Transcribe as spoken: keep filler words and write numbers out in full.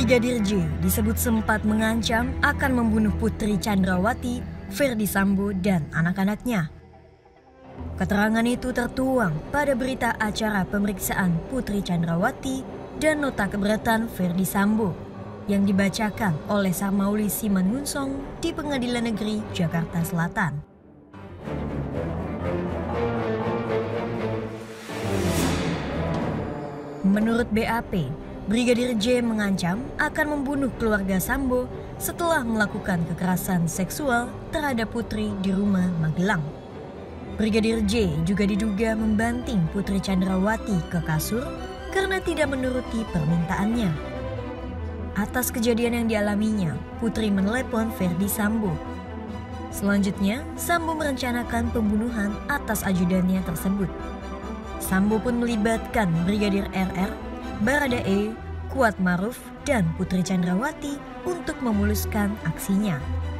Brigadir J disebut sempat mengancam akan membunuh Putri Chandrawati, Ferdy Sambo, dan anak-anaknya. Keterangan itu tertuang pada berita acara pemeriksaan Putri Chandrawati dan nota keberatan Ferdy Sambo yang dibacakan oleh Sarmauli Simangunsong di Pengadilan Negeri Jakarta Selatan. Menurut B A P, Brigadir J mengancam akan membunuh keluarga Sambo setelah melakukan kekerasan seksual terhadap Putri di rumah Magelang. Brigadir J juga diduga membanting Putri Chandrawati ke kasur karena tidak menuruti permintaannya. Atas kejadian yang dialaminya, Putri menelepon Ferdy Sambo. Selanjutnya, Sambo merencanakan pembunuhan atas ajudannya tersebut. Sambo pun melibatkan Brigadir R R, Baradae, Kuat Maruf, dan Putri Chandrawati untuk memuluskan aksinya.